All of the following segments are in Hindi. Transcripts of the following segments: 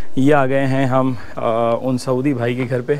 ये आ गए हैं हम उन सऊदी भाई के घर पे।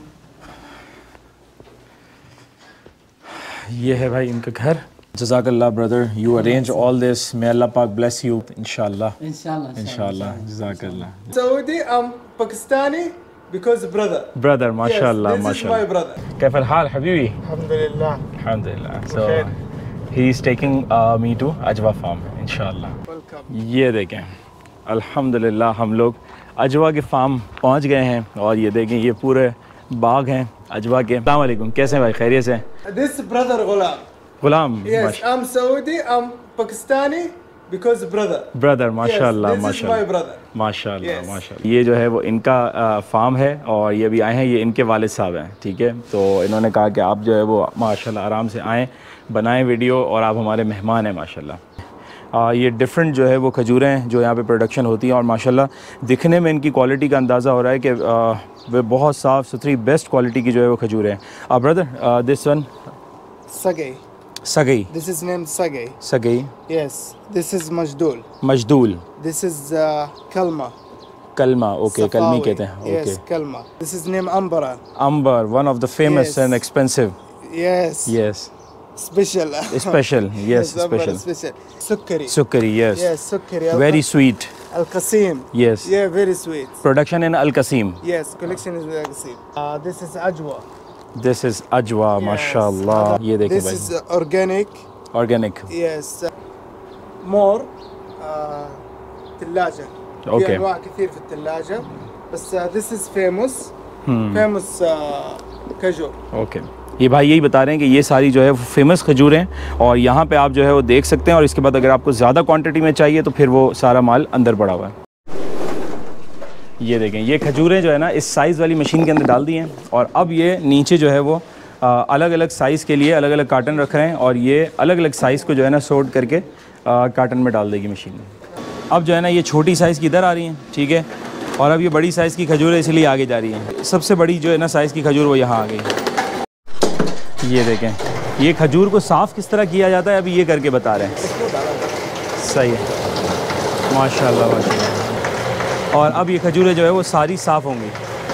ये है भाई इनका घर। जज़ाकल्लाह brother, you arrange all this, may अल्लाह पाक ब्लेस यू इंशाल्लाह इंशाल्लाह। जज़ाकल्लाह। Saudi, I'm Pakistani because brother माशाल्लाह yes, this is my brother. कैफ़ल हाल हबीबी? Alhamdulillah. अल्हम्दुलिल्लाह। So he is taking me to Ajwa farm इंशाल्लाह। Welcome. ये देखें अल्हम्दुलिल्लाह हम लोग अजवा के फार्म पहुंच गए हैं और ये देखें ये पूरे बाग हैं अजवा के। अस्सलाम वालेकुम, कैसे हैं भाई, खैरियत से? This brother Ghulam. Ghulam. Yes, I'm Saudi, I'm Pakistani because brother. माशाल्लाह Yes, this is my brother. माशाल्लाह Yes. माशाल्लाह। ये जो है वो इनका फार्म है और ये भी आए हैं, ये इनके वालिद साहब हैं, ठीक है। तो इन्होंने कहा कि आप जो है वो माशाल्लाह आराम से आएँ, बनाएं वीडियो और आप हमारे मेहमान हैं माशाल्लाह। ये डिफरेंट जो है वो खजूरें हैं जो यहाँ पे प्रोडक्शन होती हैं और माशाल्लाह दिखने में इनकी क्वालिटी का अंदाज़ा हो रहा है कि वे बहुत साफ़ सुथरी बेस्ट क्वालिटी की जो है वो खजूरें हैं। Brother this one Sagay. सगई। This is named Sagay. सगई। Yes, this is Majdul. मजदूल। This is Kalma. कलमा, ओके, कलमी कहते हैं, okay. Yes, Kalma. This is named Ambara. अंबर, one of the famous Yes. And expensive. Yes. Yes. Special. Special, yes Ambara special. special. Sukkari. सुक्करी, yes. Yes, Sukkari. Very sweet. Al Qasim. Yes. Yeah, very sweet. Production in Al Qasim. Yes, collection is Al Qasim. This is Ajwa. This is अजवा, माशाल्लाह। ये देखें This भाई, is organic. Organic. Yes. More. ثلاجة. Okay. في أنواع كثير في الثلاجة. بس this is famous. Famous खजूर. ओके। ये भाई यही बता रहे हैं कि ये सारी जो है वो फेमस खजूर हैं और यहाँ पे आप जो है वो देख सकते हैं और इसके बाद अगर आपको ज़्यादा क्वांटिटी में चाहिए तो फिर वो सारा माल अंदर पड़ा हुआ है। ये देखें ये खजूरें जो है ना इस साइज़ वाली मशीन के अंदर डाल दी हैं और अब ये नीचे जो है वो अलग अलग साइज़ के लिए अलग अलग कार्टन रख रहे हैं और ये अलग अलग साइज़ को जो है ना सोर्ट करके कार्टन में डाल देगी मशीन में। अब जो है ना ये छोटी साइज़ की इधर आ रही हैं, ठीक है, और अब ये बड़ी साइज़ की खजूर है इसलिए आगे जा रही हैं। सबसे बड़ी जो है ना साइज़ की खजूर वो यहाँ आ गई। ये देखें ये खजूर को साफ़ किस तरह किया जाता है अभी ये करके बता रहे हैं। सही है, माशाल्लाह माशाल्लाह। और अब ये खजूरें जो है वो सारी साफ़ होंगी।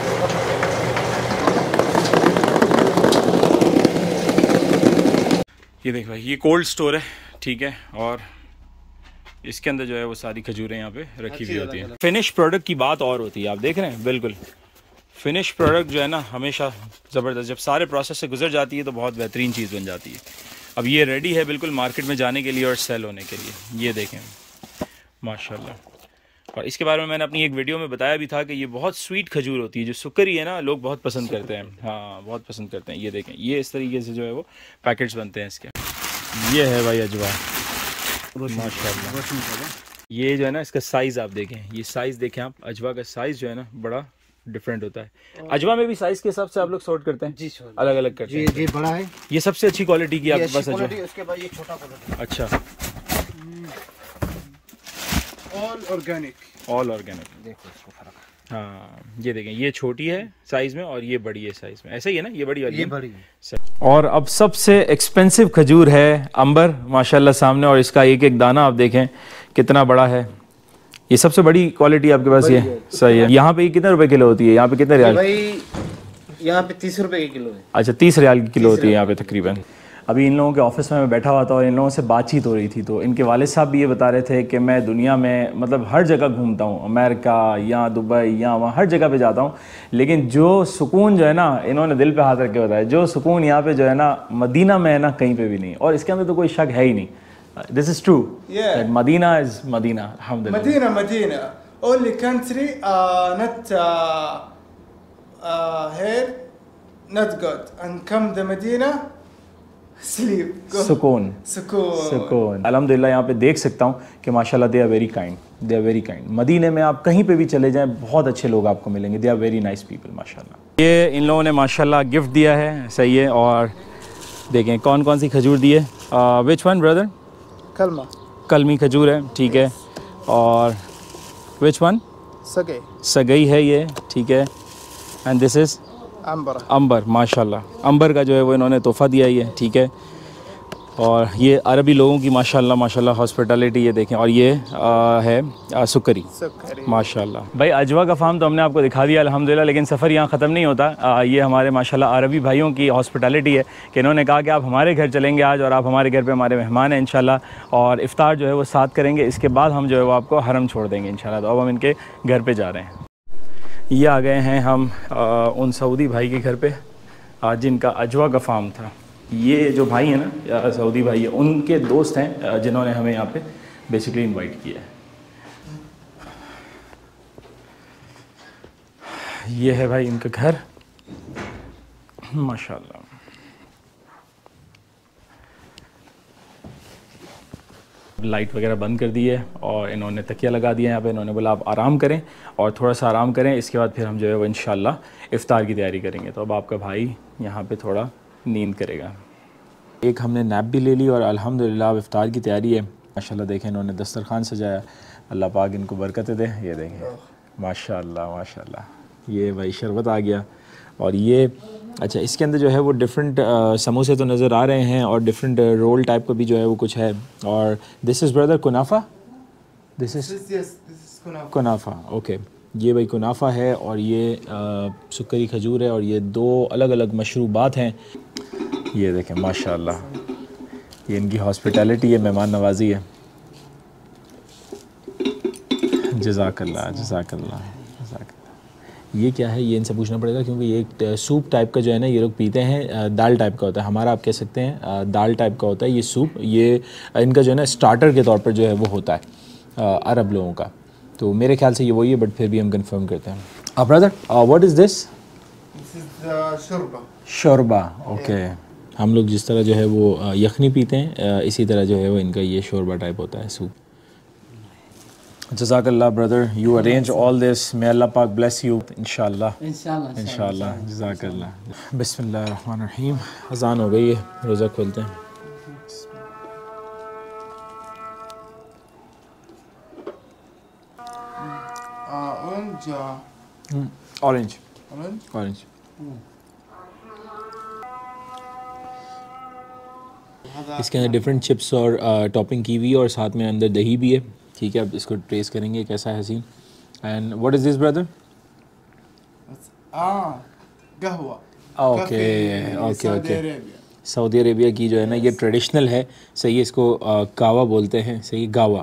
ये देख भाई ये कोल्ड स्टोर है, ठीक है, और इसके अंदर जो है वो सारी खजूरें यहाँ पे रखी हुई होती हैं। फिनिश प्रोडक्ट की बात और होती है, आप देख रहे हैं, बिल्कुल फिनिश प्रोडक्ट जो है ना हमेशा ज़बरदस्त, जब सारे प्रोसेस से गुजर जाती है तो बहुत बेहतरीन चीज़ बन जाती है। अब ये रेडी है बिल्कुल मार्केट में जाने के लिए और सेल होने के लिए। ये देखें माशाल्लाह। और इसके बारे में मैंने अपनी एक वीडियो में बताया भी था कि ये बहुत स्वीट खजूर होती है, जो सुक्करी है ना लोग बहुत पसंद करते हैं। हाँ बहुत पसंद करते हैं। ये देखें ये इस तरीके से जो है वो पैकेट्स बनते हैं इसके। ये है भाई अजवा, माशाल्लाह। ये जो है ना इसका साइज़ आप देखें, ये साइज़ देखें आप, अजवा का साइज़ जो है ना बड़ा डिफरेंट होता है। अजवा में भी साइज़ के हिसाब से आप लोग सॉर्ट करते हैं? जी अलग अलग करते हैं। जी बड़ा है। ये सबसे अच्छी क्वालिटी की आपके पास अजवा? उसके बाद ये छोटा क्वालिटी। अच्छा, ऑल ऑर्गेनिक। देखो इसको फर्क। हाँ ये देखें ये छोटी है साइज़ में और ये बड़ी है साइज़ में, ऐसा ही है ना, ये बड़ी वाली, ये बड़ी है। और अब सबसे एक्सपेंसिव खजूर है अंबर, माशाल्लाह सामने, और इसका एक एक दाना आप देखें कितना बड़ा है। ये सबसे बड़ी क्वालिटी आपके पास ये सही है। यहाँ पे कितने रुपए किलो होती है? यहाँ पे कितने रियाल? भाई यहाँ पे 30 रुपए की किलो है। अच्छा 30 रियाल की किलो होती है यहाँ पे तकरीबन। अभी इन लोगों के ऑफिस में मैं बैठा हुआ था और इन लोगों से बातचीत हो रही थी तो इनके वालिद साहब भी ये बता रहे थे कि मैं दुनिया में मतलब हर जगह घूमता हूँ, अमेरिका या दुबई या वहाँ हर जगह पे जाता हूँ, लेकिन जो सुकून जो है ना, इन्होंने दिल पे हाथ रख के बताया, जो सुकून यहाँ पे जो है ना मदीना में है ना कहीं पे भी नहीं। और इसके अंदर तो कोई शक है ही नहीं। This is true, Medina is Medina, अल्हम्दुलिल्लाह। Medina only country not here not good and come the Medina sleep सुकून सुकून। अल्हम्दुलिल्लाह यहाँ पे देख सकता हूँ कि माशाल्लाह they are very kind, they are very kind. मदीने में आप कहीं पे भी चले जाएं बहुत अच्छे लोग आपको मिलेंगे, they are very nice people माशाल्लाह। ये इन लोगों ने माशाल्लाह गिफ्ट दिया है, सही है। और देखें कौन कौन सी खजूर दी है। Which one brother? कलमा, कलमी खजूर है, ठीक है। और विच वन? सगई, सगई है ये, ठीक है। एंड दिस इज़ अंबर, अंबर, माशाल्लाह। अंबर का जो है वो इन्होंने तोहफ़ा दिया ही है, ठीक है। और ये अरबी लोगों की माशाल्लाह माशाल्लाह हॉस्पिटैलिटी ये देखें। और ये है सुक्करी माशाल्लाह। भाई अजवा का फार्म तो हमने आपको दिखा दिया अल्हम्दुलिल्लाह, लेकिन सफ़र यहाँ ख़त्म नहीं होता। ये हमारे माशाल्लाह अरबी भाइयों की हॉस्पिटैलिटी है कि इन्होंने कहा कि आप हमारे घर चलेंगे आज और आप हमारे घर पे हमारे मेहमान हैं इंशाल्लाह, और इफ़्तार जो है वो साथ करेंगे। इसके बाद हम जो है वो आपको हरम छोड़ देंगे इंशाल्लाह। तो अब हम इनके घर पर जा रहे हैं। ये आ गए हैं हम उन सऊदी भाई के घर पे जिनका अजवा का फार्म था। ये जो भाई हैं ना सऊदी भाई है, उनके दोस्त हैं जिन्होंने हमें यहाँ पे बेसिकली इनवाइट किया है। ये है भाई इनका घर माशाल्लाह। लाइट वगैरह बंद कर दी है और इन्होंने तकिया लगा दिया यहाँ पे। इन्होंने बोला आप आराम करें और थोड़ा सा आराम करें, इसके बाद फिर हम जो है वो इंशाल्लाह इफ़्तार की तैयारी करेंगे। तो अब आपका भाई यहाँ पे थोड़ा नींद करेगा। एक हमने नैप भी ले ली और अल्हम्दुलिल्लाह अब इफ़्तार की तैयारी है। माशाल्लाह देखें इन्होंने दस्तरखान सजाया, अल्लाह पाक इनको बरकत दे। ये देखें माशाल्लाह माशाल्लाह। ये भाई शरबत आ गया और ये अच्छा इसके अंदर जो है वो डिफरेंट समोसे तो नज़र आ रहे हैं और डिफरेंट रोल टाइप का भी जो है वो कुछ है। और दिस इज़ ब्रदर कुनाफा, दिस इज़ कुनाफा। ओके, ये भाई कुनाफा है और ये सुक्करी खजूर है और ये दो अलग अलग मशरूबात हैं। ये देखें माशाल्लाह, ये इनकी हॉस्पिटैलिटी है, मेहमान नवाजी है। जज़ाकल्लाह जज़ाकल्लाह जज़ाकल्लाह। ये क्या है ये इनसे पूछना पड़ेगा, क्योंकि ये एक सूप टाइप का जो है ना ये लोग पीते हैं, दाल टाइप का होता है। हमारा आप कह सकते हैं दाल टाइप का होता है ये सूप। ये इनका जो है ना स्टार्टर के तौर पर जो है वो होता है अरब लोगों का। तो मेरे ख्याल से ये वही है, बट फिर भी हम कंफर्म करते हैं। Brother what is this? शोरबा। ओके, हम लोग जिस तरह जो है वो यखनी पीते हैं इसी तरह जो है वो इनका ये शोरबा टाइप होता है सूप। जज़ाकल्लाह brother, you arrange all this, may अल्लाह पाक ब्लेस यू इंशाल्लाह इंशाल्लाह। जज़ाकल्लाह। बिस्मिल्लाहिर्रहमानिर्रहीम। अज़ान हो गई है, रोज़ा खोलते हैं। Orange orange. इसके अंदर डिफरेंट चिप्स और टॉपिंग की हुई और साथ में अंदर दही भी है। ठीक है, अब इसको टेस्ट करेंगे कैसा है scene. And what is this brother? कहवा। Okay okay okay, Saudi Arabia की जो है ना ये ट्रेडिशनल है। सही है, इसको कावा बोलते हैं। सही, गावा।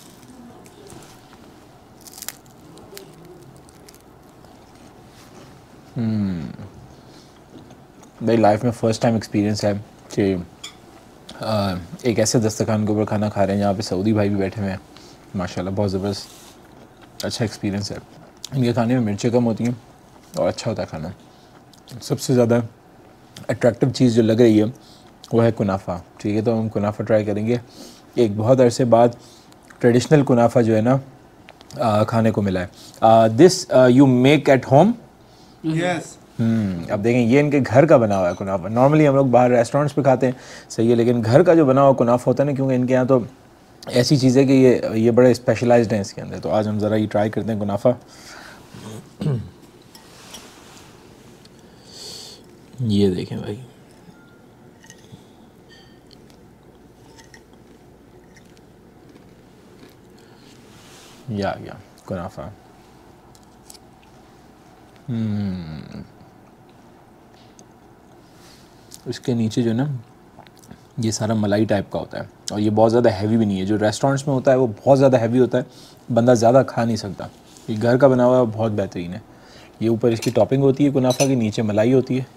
मेरी लाइफ में फ़र्स्ट टाइम एक्सपीरियंस है कि एक ऐसे दस्तरखान के ऊपर खाना खा रहे हैं जहाँ पे सऊदी भाई भी बैठे हुए हैं। माशाल्लाह बहुत ज़बरदस्त अच्छा एक्सपीरियंस है। इनके खाने में मिर्चें कम होती हैं और अच्छा होता है खाना। सबसे ज़्यादा अट्रैक्टिव चीज़ जो लग रही है वो है कुनाफा। ठीक है, तो हम कुनाफा ट्राई करेंगे। एक बहुत अरसे बाद ट्रेडिशनल कुनाफा जो है ना खाने को मिला है। This you make at home? Yes. अब देखें ये इनके घर का बना हुआ है कुनाफा। नॉर्मली हम लोग बाहर रेस्टोरेंट्स पे खाते हैं, सही है, लेकिन घर का जो बना हुआ कुनाफा होता है ना, क्योंकि इनके यहाँ तो ऐसी चीज़ है कि ये बड़े स्पेशलाइज्ड हैं इसके अंदर। तो आज हम ज़रा ये ट्राई करते हैं कुनाफा। ये देखें भाई, ये आ गया कुनाफा। इसके नीचे जो ना ये सारा मलाई टाइप का होता है और ये बहुत ज़्यादा हैवी भी नहीं है। जो रेस्टोरेंट्स में होता है वो बहुत ज़्यादा हैवी होता है, बंदा ज़्यादा खा नहीं सकता। ये घर का बना हुआ है, बहुत बेहतरीन है। ये ऊपर इसकी टॉपिंग होती है कुनाफा की, नीचे मलाई होती है,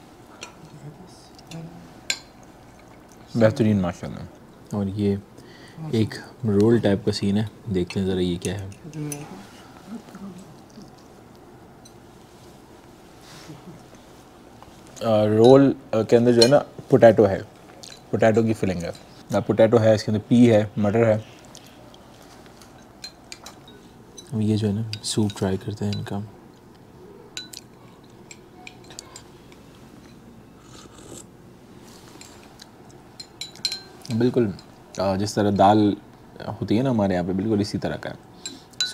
बेहतरीन माशाल्लाह। और ये एक रोल टाइप का सीन है, देखते हैं ज़रा ये क्या है। रोल के अंदर जो है ना पोटैटो है, पोटैटो की फिलिंग है। पोटैटो है, इसके अंदर पी है, मटर है। ये जो है ना सूप ट्राई करते हैं इनका। बिल्कुल जिस तरह दाल होती है ना हमारे यहाँ पे, बिल्कुल इसी तरह का है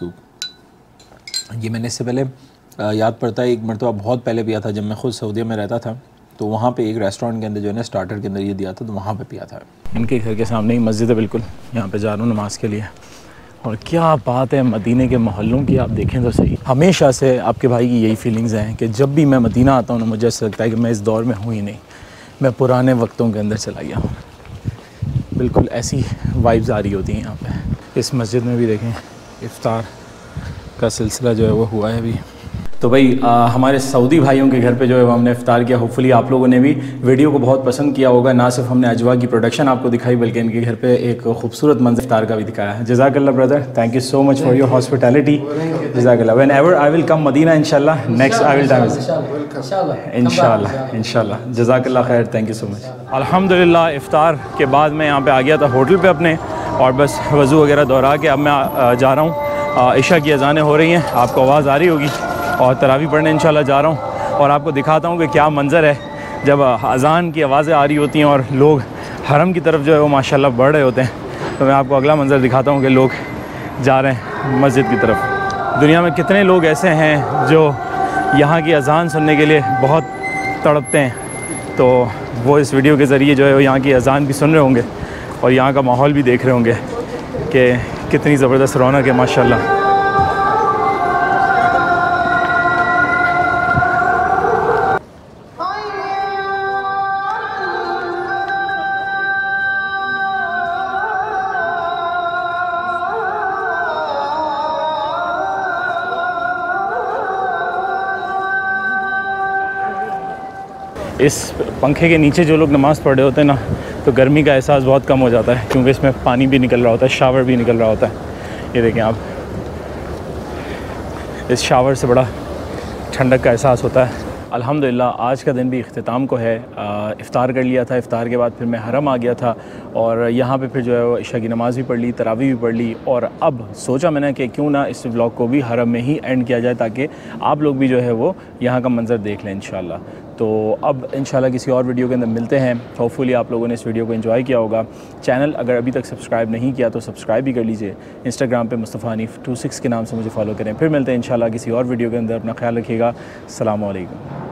सूप। ये मैंने इससे पहले याद पड़ता है एक मरतबा बहुत पहले पिया था जब मैं ख़ुद सऊदीया में रहता था। तो वहाँ पे एक रेस्टोरेंट के अंदर जो है ना स्टार्टर के अंदर ये दिया था, तो वहाँ पे पिया था। इनके घर के सामने ही मस्जिद है बिल्कुल, यहाँ पे जा रहा हूँ नमाज़ के लिए। और क्या बात है मदीने के मोहल्लों की, आप देखें तो सही। हमेशा से आपके भाई की यही फीलिंग्स हैं कि जब भी मैं मदीना आता हूँ ना मुझे ऐसा लगता है कि मैं इस दौर में हूँ ही नहीं, मैं पुराने वक्तों के अंदर चला गया हूँ। बिल्कुल ऐसी वाइब्स आ रही होती हैं यहाँ पे। इस मस्जिद में भी देखें इफ्तार का सिलसिला जो है वो हुआ है अभी। तो भाई हमारे सऊदी भाइयों के घर पे जो है वो हमने इफ्तार किया। होपफुली आप लोगों ने भी वीडियो को बहुत पसंद किया होगा। ना सिर्फ हमने अजवा की प्रोडक्शन आपको दिखाई बल्कि इनके घर पे एक खूबसूरत मंजर इफ्तार का भी दिखाया है। जज़ाकल्लाह brother, thank you so much for your hospitality. जज़ाकल्लाह। Whenever I will come Medina इंशाल्लाह, नेक्स्ट आई विल टाइम इंशाल्लाह। जज़ाकल्लाह खैर, थैंक यू सो मच। अल्हम्दुलिल्लाह इफ्तार के बाद मैं यहाँ पे आ गया था होटल पे अपने, और बस वज़ू वगैरह दोहरा के अब मैं जा रहा हूँ। इशा की अज़ानें हो रही हैं, आपको आवाज़ आ रही होगी, और तरावी पढ़ने इंशाल्लाह जा रहा हूँ। और आपको दिखाता हूँ कि क्या मंज़र है जब अज़ान की आवाज़ें आ रही होती हैं और लोग हरम की तरफ जो है वो माशाल्लाह बढ़ रहे होते हैं। तो मैं आपको अगला मंज़र दिखाता हूँ कि लोग जा रहे हैं मस्जिद की तरफ। दुनिया में कितने लोग ऐसे हैं जो यहाँ की अज़ान सुनने के लिए बहुत तड़पते हैं, तो वो इस वीडियो के ज़रिए जो है वो यहाँ की अज़ान भी सुन रहे होंगे और यहाँ का माहौल भी देख रहे होंगे कि कितनी ज़बरदस्त रौनक है माशाल्लाह। इस पंखे के नीचे जो लोग नमाज़ पढ़ रहे होते हैं ना, तो गर्मी का एहसास बहुत कम हो जाता है, क्योंकि इसमें पानी भी निकल रहा होता है, शावर भी निकल रहा होता है। ये देखें आप, इस शावर से बड़ा ठंडक का एहसास होता है। अल्हम्दुलिल्लाह आज का दिन भी इख्तिताम को है। इफ़्तार कर लिया था, इफ़्तार के बाद फिर मैं हरम आ गया था और यहाँ पे फिर जो है वो इशा की नमाज़ भी पढ़ ली, तरावी भी पढ़ ली। और अब सोचा मैंने कि क्यों ना इस व्लॉग को भी हरम में ही एंड किया जाए, ताकि आप लोग भी जो है वो यहाँ का मंज़र देख लें इंशाल्लाह। तो अब इंशाल्लाह किसी और वीडियो के अंदर मिलते हैं। होपफुली आप लोगों ने इस वीडियो को एंजॉय किया होगा। चैनल अगर अभी तक सब्सक्राइब नहीं किया तो सब्सक्राइब भी कर लीजिए। इंस्टाग्राम पे मुस्तफ़ा हनीफ़ 26 के नाम से मुझे फॉलो करें। फिर मिलते हैं इंशाल्लाह किसी और वीडियो के अंदर। अपना ख्याल रखिएगा। अस्सलामु अलैकुम।